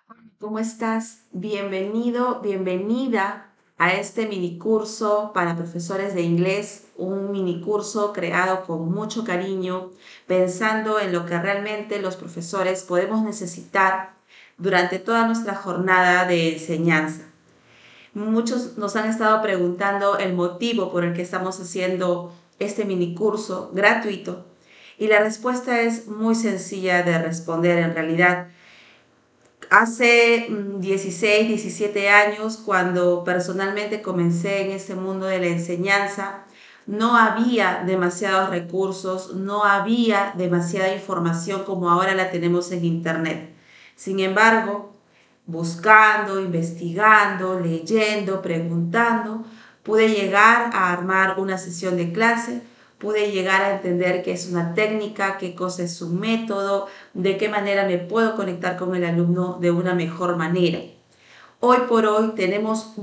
¿Cómo estás? Bienvenido, bienvenida a este mini curso para profesores de inglés, un mini curso creado con mucho cariño, pensando en lo que realmente los profesores podemos necesitar durante toda nuestra jornada de enseñanza. Muchos nos han estado preguntando el motivo por el que estamos haciendo este mini curso gratuito y la respuesta es muy sencilla de responder en realidad. Hace 16, 17 años, cuando personalmente comencé en este mundo de la enseñanza, no había demasiados recursos, no había demasiada información como ahora la tenemos en Internet. Sin embargo, buscando, investigando, leyendo, preguntando, pude llegar a armar una sesión de clase, pude llegar a entender qué es una técnica, qué cosa es un método, de qué manera me puedo conectar con el alumno de una mejor manera. Hoy por hoy tenemos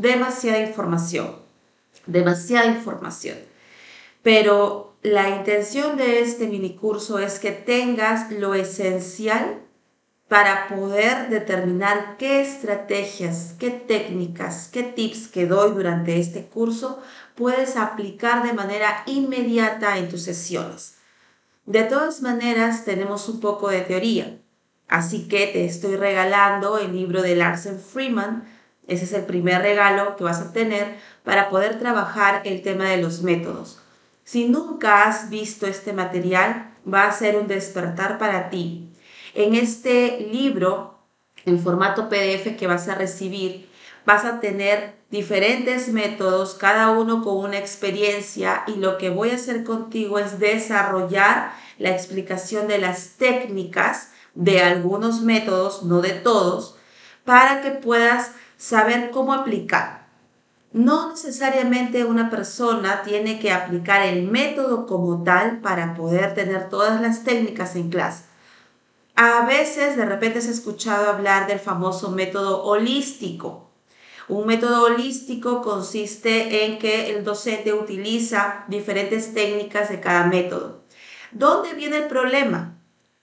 demasiada información, pero la intención de este mini curso es que tengas lo esencial para poder determinar qué estrategias, qué técnicas, qué tips que doy durante este curso puedes aplicar de manera inmediata en tus sesiones. De todas maneras, tenemos un poco de teoría, así que te estoy regalando el libro de Larsen Freeman. Ese es el primer regalo que vas a tener para poder trabajar el tema de los métodos. Si nunca has visto este material, va a ser un despertar para ti. En este libro, en formato PDF que vas a recibir, vas a tener diferentes métodos, cada uno con una experiencia, y lo que voy a hacer contigo es desarrollar la explicación de las técnicas de algunos métodos, no de todos, para que puedas saber cómo aplicar. No necesariamente una persona tiene que aplicar el método como tal para poder tener todas las técnicas en clase. A veces de repente has escuchado hablar del famoso método holístico. Un método holístico consiste en que el docente utiliza diferentes técnicas de cada método. ¿Dónde viene el problema?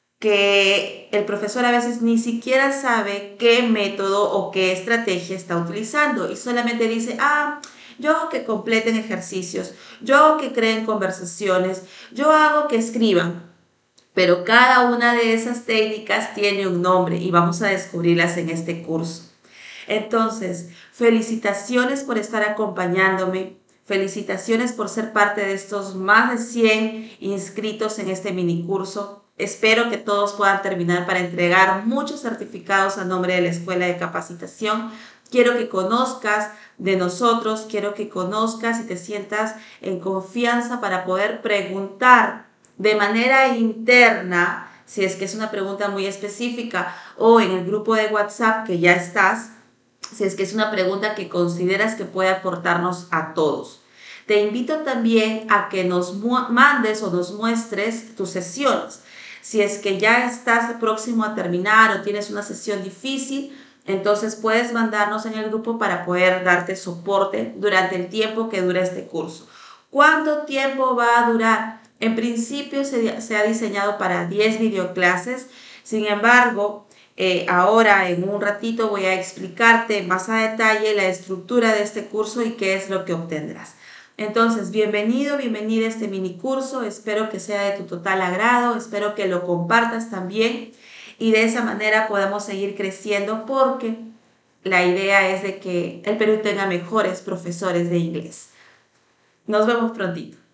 Que el profesor a veces ni siquiera sabe qué método o qué estrategia está utilizando y solamente dice, yo que completen ejercicios, yo que creen conversaciones, yo hago que escriban. Pero cada una de esas técnicas tiene un nombre y vamos a descubrirlas en este curso. Entonces, felicitaciones por estar acompañándome, felicitaciones por ser parte de estos más de 100 inscritos en este mini curso. Espero que todos puedan terminar para entregar muchos certificados a nombre de la Escuela de Capacitación. Quiero que conozcas de nosotros, quiero que conozcas y te sientas en confianza para poder preguntar de manera interna, si es que es una pregunta muy específica, o en el grupo de WhatsApp que ya estás, si es que es una pregunta que consideras que puede aportarnos a todos. Te invito también a que nos mandes o nos muestres tus sesiones. Si es que ya estás próximo a terminar o tienes una sesión difícil, entonces puedes mandarnos en el grupo para poder darte soporte durante el tiempo que dura este curso. ¿Cuánto tiempo va a durar? En principio se ha diseñado para 10 videoclases. Sin embargo, ahora en un ratito voy a explicarte más a detalle la estructura de este curso y qué es lo que obtendrás. Entonces, bienvenido, bienvenida a este mini curso. Espero que sea de tu total agrado, espero que lo compartas también y de esa manera podamos seguir creciendo porque la idea es de que el Perú tenga mejores profesores de inglés. Nos vemos prontito.